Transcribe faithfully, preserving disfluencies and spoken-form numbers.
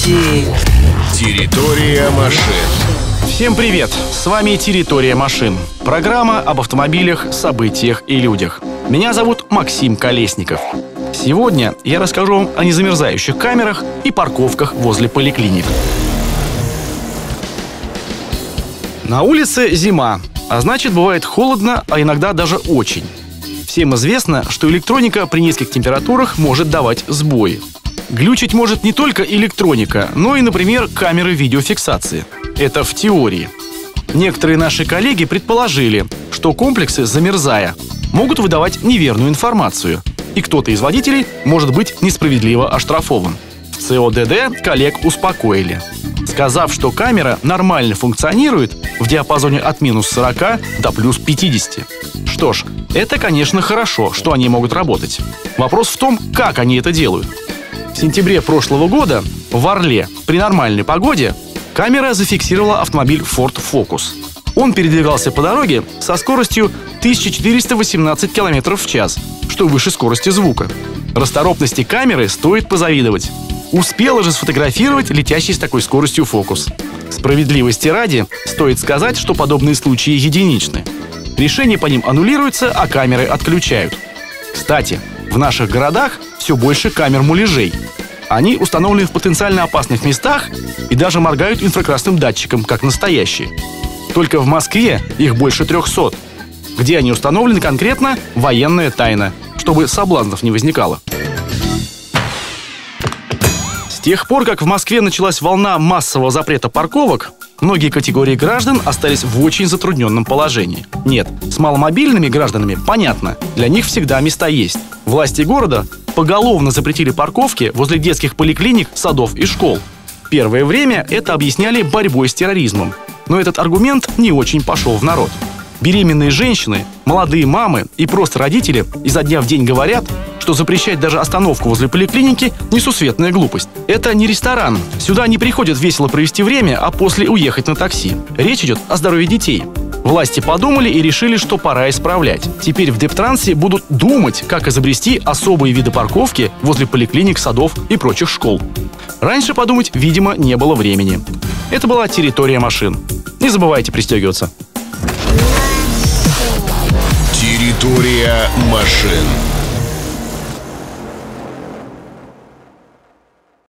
Территория машин. Всем привет! С вами «Территория машин». Программа об автомобилях, событиях и людях. Меня зовут Максим Колесников. Сегодня я расскажу вам о незамерзающих камерах и парковках возле поликлиник. На улице зима, а значит, бывает холодно, а иногда даже очень. Всем известно, что электроника при низких температурах может давать сбои. Глючить может не только электроника, но и, например, камеры видеофиксации. Это в теории. Некоторые наши коллеги предположили, что комплексы, замерзая, могут выдавать неверную информацию, и кто-то из водителей может быть несправедливо оштрафован. В цэ о дэ дэ коллег успокоили, сказав, что камера нормально функционирует в диапазоне от минус сорока до плюс пятидесяти. Что ж, это, конечно, хорошо, что они могут работать. Вопрос в том, как они это делают. В сентябре прошлого года в Орле при нормальной погоде камера зафиксировала автомобиль Ford Focus. Он передвигался по дороге со скоростью тысяча четыреста восемнадцать километров в час, что выше скорости звука. Расторопности камеры стоит позавидовать. Успела же сфотографировать летящий с такой скоростью Focus. Справедливости ради, стоит сказать, что подобные случаи единичны. Решения по ним аннулируются, а камеры отключают. Кстати, в наших городах все больше камер муляжей. Они установлены в потенциально опасных местах и даже моргают инфракрасным датчиком, как настоящие. Только в Москве их больше трехсот. Где они установлены конкретно – военная тайна, чтобы соблазнов не возникало. С тех пор, как в Москве началась волна массового запрета парковок, многие категории граждан остались в очень затрудненном положении. Нет, с маломобильными гражданами понятно, для них всегда места есть. Власти города поголовно запретили парковки возле детских поликлиник, садов и школ. Первое время это объясняли борьбой с терроризмом, но этот аргумент не очень пошел в народ. Беременные женщины, молодые мамы и просто родители изо дня в день говорят, что запрещать даже остановку возле поликлиники – несусветная глупость. Это не ресторан. Сюда не приходят весело провести время, а после уехать на такси. Речь идет о здоровье детей. Власти подумали и решили, что пора исправлять. Теперь в Дептрансе будут думать, как изобрести особые виды парковки возле поликлиник, садов и прочих школ. Раньше подумать, видимо, не было времени. Это была «Территория машин». Не забывайте пристегиваться. Территория машин.